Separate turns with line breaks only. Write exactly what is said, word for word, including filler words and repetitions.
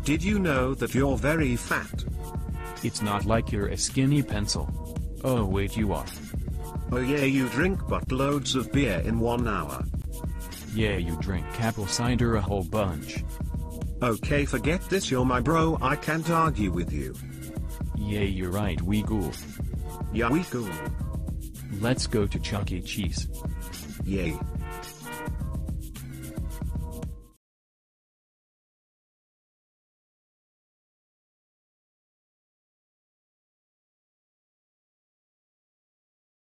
Did you know that you're very fat?
It's not like you're a skinny pencil. Oh wait, you are.
Oh yeah, you drink buttloads of beer in one hour.
Yeah, you drink apple cider a whole bunch.
Okay, forget this, you're my bro, I can't argue with you.
Yeah, you're right, we cool.
Yeah, we cool.
Let's go to Chuck E. Cheese.
Yay.